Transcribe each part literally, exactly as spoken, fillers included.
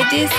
like this.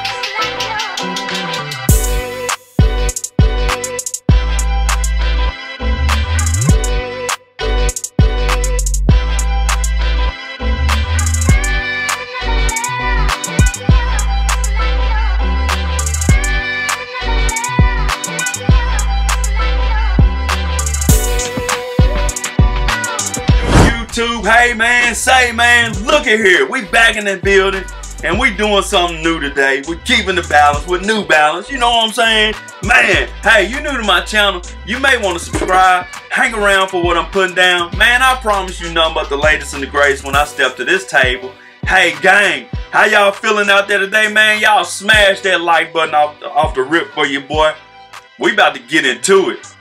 Hey man, say man, look at here. We back in the building and we doing something new today. We're keeping the balance with New Balance. You know what I'm saying? Man, hey, you new to my channel, you may want to subscribe. Hang around for what I'm putting down. Man, I promise you nothing but the latest and the greatest when I step to this table. Hey gang, how y'all feeling out there today, man? Y'all smash that like button off, off the rip for your boy. We about to get into it.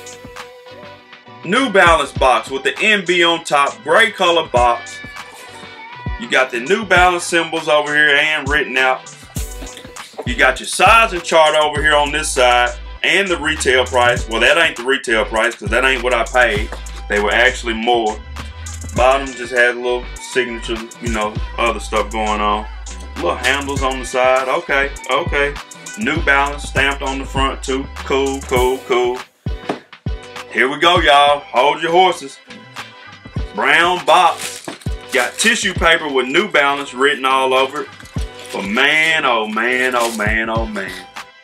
New Balance box with the N B on top, gray color box. You got the New Balance symbols over here and written out. You got your size and chart over here on this side and the retail price. Well, that ain't the retail price because that ain't what I paid. They were actually more. Bottom just had a little signature, you know, other stuff going on. Little handles on the side. Okay, okay. New Balance stamped on the front too. Cool, cool, cool. Here we go, y'all. Hold your horses. Brown box. Got tissue paper with New Balance written all over it. But man, oh man, oh man, oh man.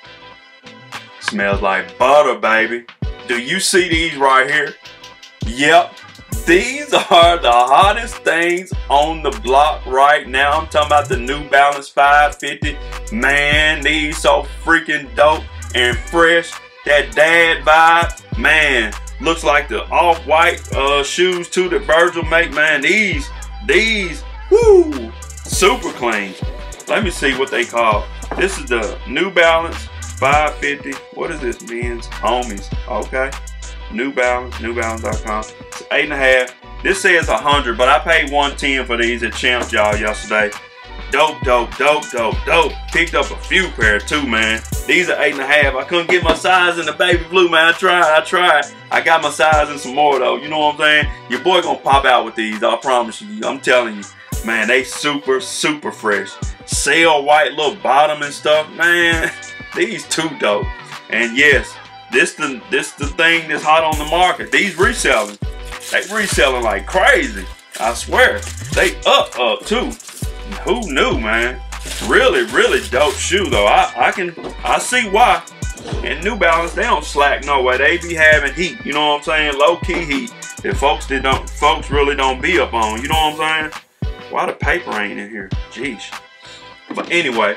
Smells like butter, baby. Do you see these right here? Yep. These are the hottest things on the block right now. I'm talking about the New Balance five fifty. Man, these so freaking dope and fresh. That dad vibe, man, looks like the off-white uh, shoes too that Virgil make, man. These, these, whoo, super clean. Let me see what they call. This is the New Balance five fifty. What is this, men's homies? Okay, New Balance, new balance dot com. It's eight and a half. This says one hundred, but I paid one ten for these at Champs, y'all, yesterday. Dope, dope, dope, dope, dope. Picked up a few pair too, man. These are eight and a half. I couldn't get my size in the baby blue, man. I tried, I tried. I got my size in some more though. You know what I'm saying? Your boy gonna pop out with these, I promise you. I'm telling you. Man, they super, super fresh. Sail white little bottom and stuff. Man, these too dope. And yes, this the this the thing that's hot on the market. These reselling. They reselling like crazy. I swear. They up, up too. Who knew, man? Really, really dope shoe though. I, I can, I see why. And New Balance, they don't slack no way. They be having heat. You know what I'm saying? Low key heat that folks that don't, folks really don't be up on. You know what I'm saying? Why the paper ain't in here? Jeez. But anyway,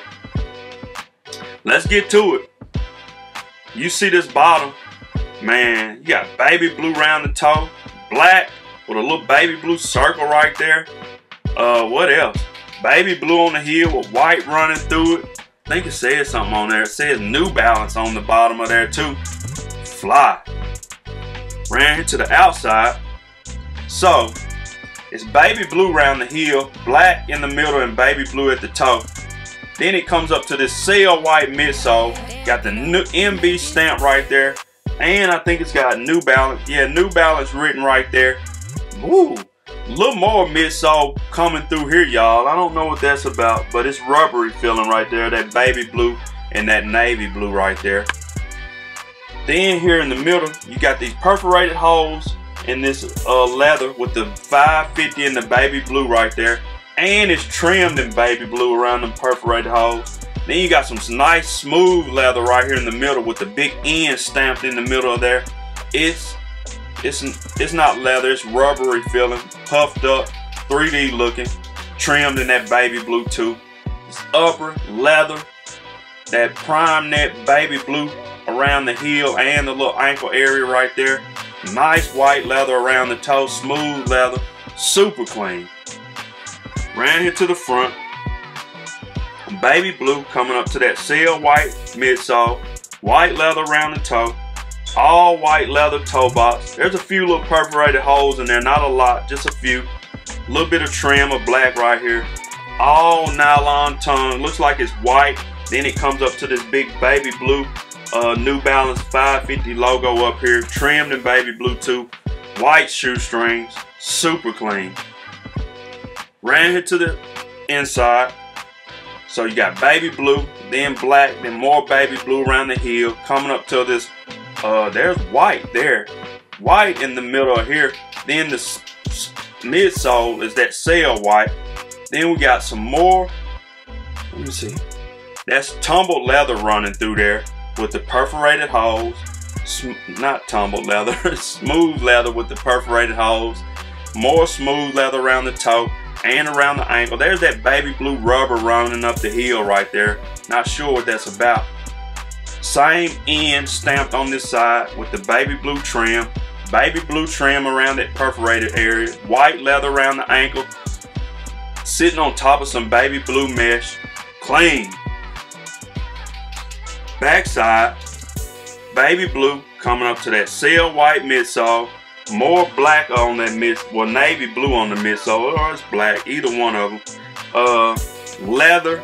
let's get to it. You see this bottom, man? You got baby blue around the toe, black with a little baby blue circle right there. Uh, what else? Baby blue on the heel with white running through it. I think it says something on there. It says New Balance on the bottom of there too. Fly. Ran here to the outside. So, it's baby blue around the heel, black in the middle and baby blue at the toe. Then it comes up to this sail white midsole. Got the new N B stamp right there. And I think it's got New Balance. Yeah, New Balance written right there. Woo. A little more midsole coming through here, y'all. I don't know what that's about, but it's rubbery feeling right there. That baby blue and that navy blue right there. Then here in the middle, you got these perforated holes in this uh, leather with the five fifty and the baby blue right there. And it's trimmed in baby blue around them perforated holes. Then you got some nice smooth leather right here in the middle with the big N stamped in the middle of there. It's It's, it's not leather, it's rubbery feeling, puffed up, three D looking, trimmed in that baby blue too. It's upper leather, that prime net baby blue around the heel and the little ankle area right there. Nice white leather around the toe, smooth leather, super clean. Ran here to the front, baby blue coming up to that sail white midsole, white leather around the toe. All white leather toe box. There's a few little perforated holes in there, not a lot, just a few. A little bit of trim of black right here. All nylon tongue, looks like it's white. Then it comes up to this big baby blue uh, New Balance five fifty logo up here, trimmed in baby blue too. White shoestrings, super clean. Ran here to the inside. So you got baby blue, then black, then more baby blue around the heel, coming up to this, uh, there's white there. White in the middle of here. Then the midsole is that sail white. Then we got some more, let me see. That's tumbled leather running through there with the perforated holes. Sm not tumbled leather, smooth leather with the perforated holes. More smooth leather around the toe and around the ankle. There's that baby blue rubber running up the heel right there. Not sure what that's about. Same end stamped on this side with the baby blue trim. Baby blue trim around that perforated area. White leather around the ankle. Sitting on top of some baby blue mesh. Clean. Backside. Baby blue coming up to that sail white midsole. More black on that mid, well, navy blue on the midsole, or it's black, either one of them. Uh, leather.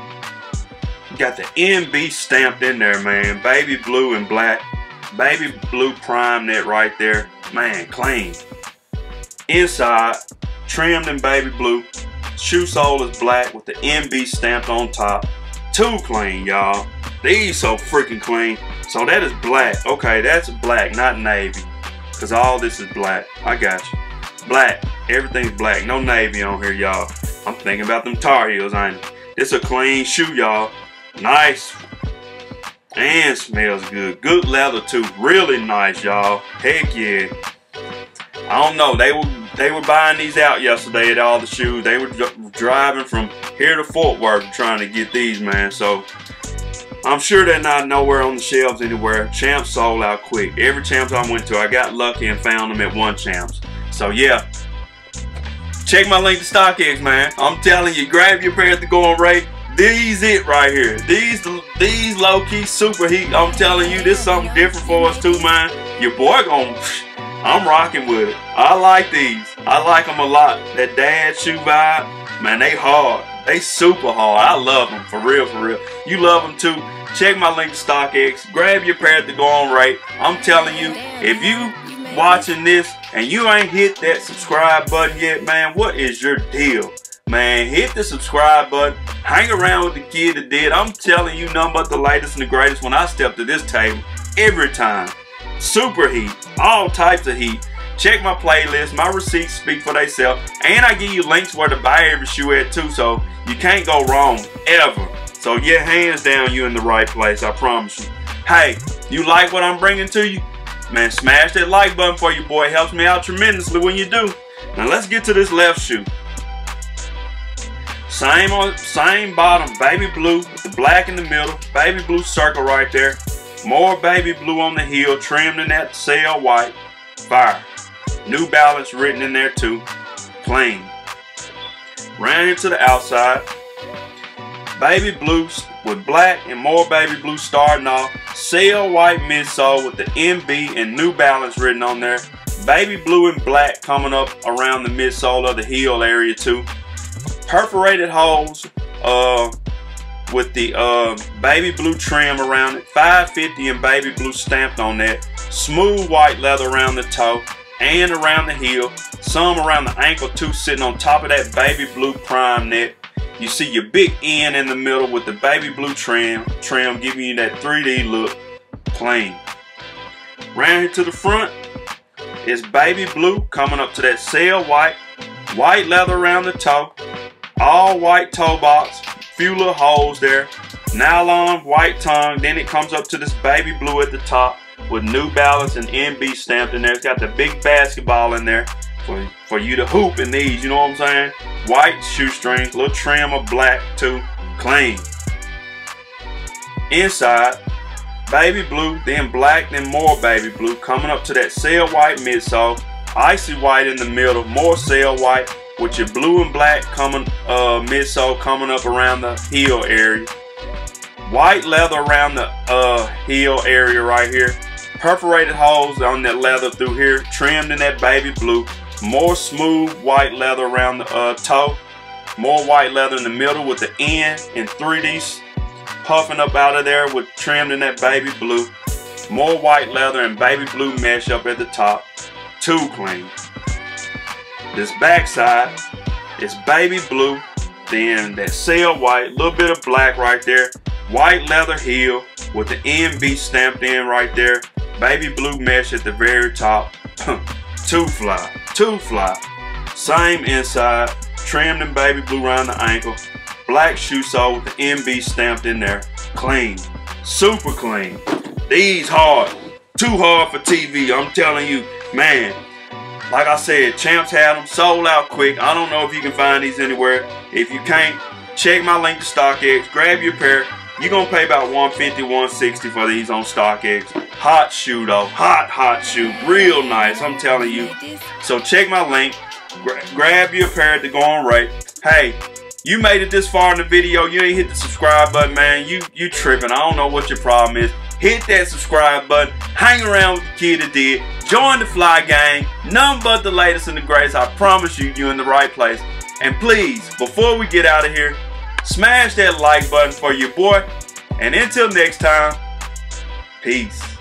Got the N B stamped in there, man. Baby blue and black. Baby blue prime net right there. Man, clean. Inside, trimmed in baby blue. Shoe sole is black with the N B stamped on top. Too clean, y'all. These so freaking clean. So that is black. Okay, that's black, not navy. Cause all this is black. I got you. Black. Everything's black. No navy on here, y'all. I'm thinking about them Tar Heels, ain't it? It's a clean shoe, y'all. Nice. And smells good. Good leather too. Really nice, y'all. Heck yeah. I don't know. They were they were buying these out yesterday at all the shoes. They were driving from here to Fort Worth trying to get these, man. So I'm sure they're not nowhere on the shelves anywhere. Champs sold out quick. Every Champs I went to, I got lucky and found them at one Champs. So yeah, check my link to StockX, man. I'm telling you, grab your pair at the going rate. These it right here. These these low key super heat. I'm telling you, this is something different for us too, man. Your boy gon' I'm rocking with it. I like these. I like them a lot. That dad shoe vibe, man. They hard. They super hard. I love them, for real, for real. You love them too. Check my link to StockX. Grab your pair at the going rate. I'm telling you, if you watching this and you ain't hit that subscribe button yet, man, what is your deal? Man, hit the subscribe button. Hang around with the kid that did. I'm telling you nothing but the latest and the greatest when I step to this table every time. Super heat. All types of heat. Check my playlist. My receipts speak for themselves. And I give you links where to buy every shoe at too, so you can't go wrong ever. So yeah, hands down, you in the right place. I promise you. Hey, you like what I'm bringing to you? Man, smash that like button for you, boy. It helps me out tremendously when you do. Now let's get to this left shoe. Same on, same bottom, baby blue with the black in the middle. Baby blue circle right there. More baby blue on the heel, trimmed in that sail white. Fire. New Balance written in there too. Clean. Ran here to the outside. Baby blue with black and more baby blue starting off. Sail white midsole with the M B and New Balance written on there. Baby blue and black coming up around the midsole of the heel area too. Perforated holes uh, with the uh, baby blue trim around it. five fifty and baby blue stamped on that. Smooth white leather around the toe and around the heel. Some around the ankle too, sitting on top of that baby blue prime net. You see your big N in the middle with the baby blue trim, trim giving you that three D look. Clean. Round here to the front is baby blue coming up to that sail white. White leather around the toe. All white toe box. Few little holes there. Nylon, white tongue. Then it comes up to this baby blue at the top with New Balance and N B stamped in there. It's got the big basketball in there for, for you to hoop in these, you know what I'm saying? White shoestrings, little trim of black too. Clean. Inside, baby blue, then black, then more baby blue. Coming up to that sail white midsole. Icy white in the middle, more sail white with your blue and black coming uh, midsole coming up around the heel area. White leather around the uh, heel area right here. Perforated holes on that leather through here, trimmed in that baby blue. More smooth white leather around the uh, toe. More white leather in the middle with the N in three D puffing up out of there with trimmed in that baby blue. More white leather and baby blue mesh up at the top. Too clean. This backside is baby blue Then that sail white, little bit of black right there. White leather heel with the N B stamped in right there. Baby blue mesh at the very top. Two fly, two fly. Same inside, trimmed in baby blue around the ankle. Black shoe sole with the N B stamped in there. Clean, super clean. These hard, too hard for T V. I'm telling you, man. Like I said, Champs had them, sold out quick. I don't know if you can find these anywhere. If you can't, check my link to StockX, grab your pair. You're gonna pay about one fifty, one sixty for these on StockX. Hot shoe though, hot, hot shoe, real nice, I'm telling you. So check my link, gra grab your pair to go on right. Hey, you made it this far in the video, you ain't hit the subscribe button, man. You you tripping, I don't know what your problem is. Hit that subscribe button, hang around with the kid that did, join the Fly Gang, none but the latest and the greatest. I promise you, you're in the right place. And please, before we get out of here, smash that like button for your boy. And until next time, peace.